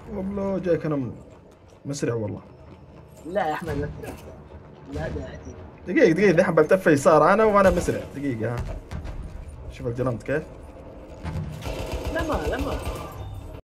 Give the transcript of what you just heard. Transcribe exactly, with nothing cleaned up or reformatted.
والله جايك انا م- مسرع والله. لا يا احمد لا تسرع. لا ده دقيقة دقيقة دحين بلتف يسار انا وانا مسرع. دقيقة ها. شوف الجرنت كيف. لما لما